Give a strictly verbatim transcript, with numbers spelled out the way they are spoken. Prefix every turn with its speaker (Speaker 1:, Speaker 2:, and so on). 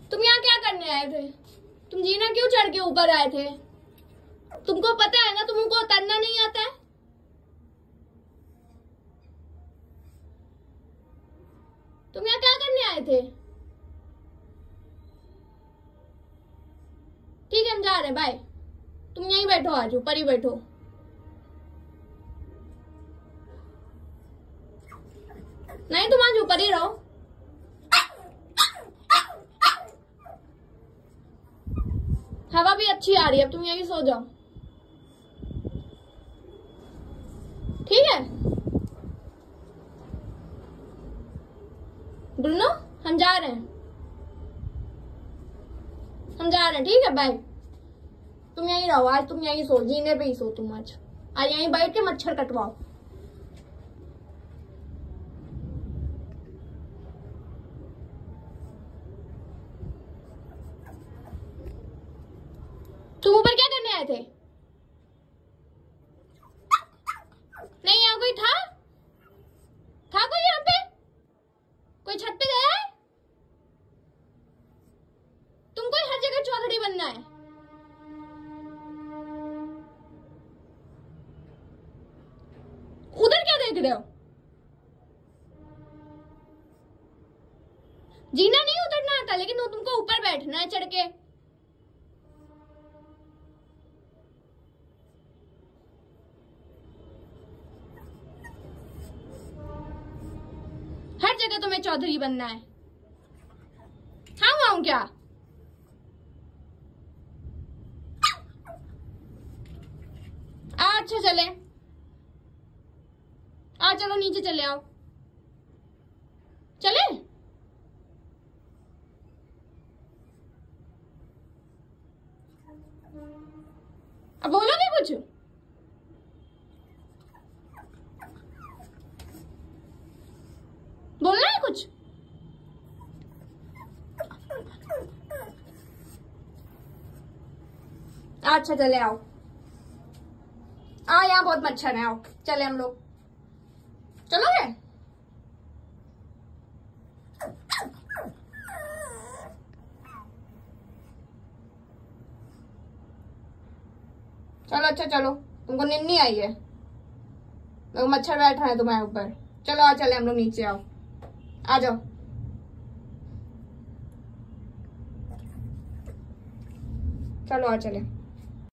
Speaker 1: तुम यहाँ क्या करने आए थे? तुम जीना क्यों चढ़ के ऊपर आए थे? तुमको पता है ना तुमको उतरना नहीं आता है। तुम यहाँ क्या करने आए थे? ठीक है हम जा रहे हैं, बाय। तुम यहीं बैठो, आज ऊपर ही बैठो। नहीं तुम आज ऊपर ही रहो। हवा भी अच्छी आ रही है, अब तुम यहीं सो जाओ, ठीक है? ब्रूनो हम जा रहे हैं, हम जा रहे हैं, ठीक है? बाय। तुम यहीं रहो, आज तुम यहीं सो, जीने पे ही सो तुम आज। आज यहीं बैठ के मच्छर कटवाओ। तुम ऊपर क्या करने आए थे? नहीं यहाँ कोई था? था कोई यहाँ पे? कोई छत पे गया है? तुमको हर जगह चौधरी बनना है। उधर क्या देख रहे हो? जीना नहीं उतरना आता, लेकिन तुमको ऊपर बैठना है चढ़ के। हर जगह तुम्हें चौधरी बनना है। हाँ आऊं क्या? अच्छा चले, आ चलो नीचे चले आओ, चले। अब बोलोगे कुछ? बोलना है कुछ? अच्छा चले आओ, आ यहाँ बहुत मच्छर है, आओ चले हम लोग। चलोगे? चलो अच्छा चलो, तुमको नींद नहीं आई है? तो मच्छर बैठ रहा है तुम्हारे ऊपर। चलो आ चले हम लोग नीचे, आओ आ जाओ। चलो आ चले।